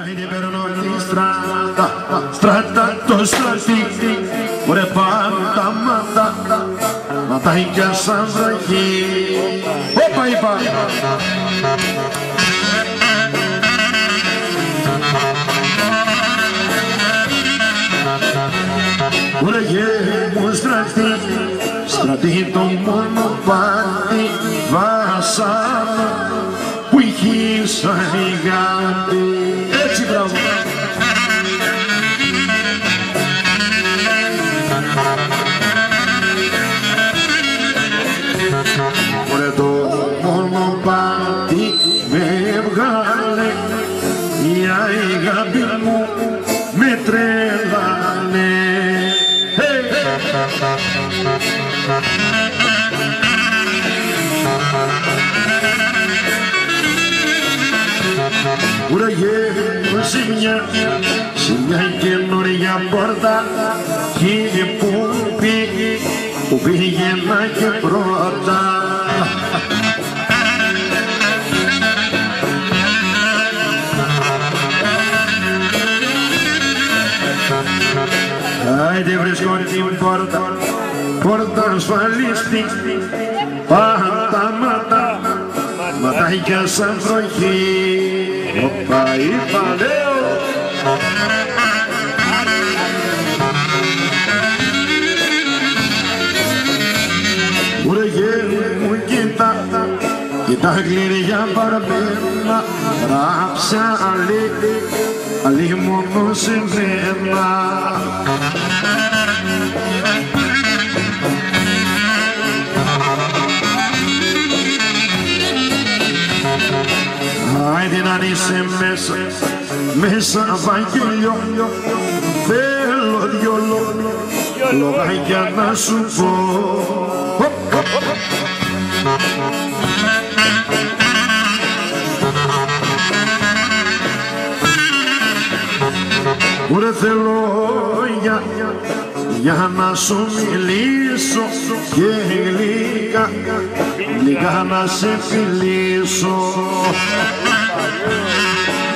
Άιντε περνώ τη στράτα, στράτα το στρατή, ωραία πάντα ματάκια σαν βραχή. Όπα είπα! Ωραία γέμου στρατή, στρατή το μονοπάτι, βάσανα που είχε σαν γάτι. Έτσι μπράβο! Ωραία το μονοπάτι με βγάλε, η αγάπη μου με τρελάνε. Ura γέμω σε μια καινούρια πόρτα και που πήγαινα και πρώτα. Άιντε βρίσκω την πόρτα ασφαλίστη, πάντα ματάκια σαν βροχή. Όπα είπα λέω. Ουρε γέρου μου κοίτα γλυριά παρμένα, ράψα άλλη μόνο σε μένα. Άιντε να είσαι μέσα βαγγελιό, θέλω δυο λόγια να σου πω. Ουρε θέλω για να σου μιλήσω και γλυκά να σε φιλήσω.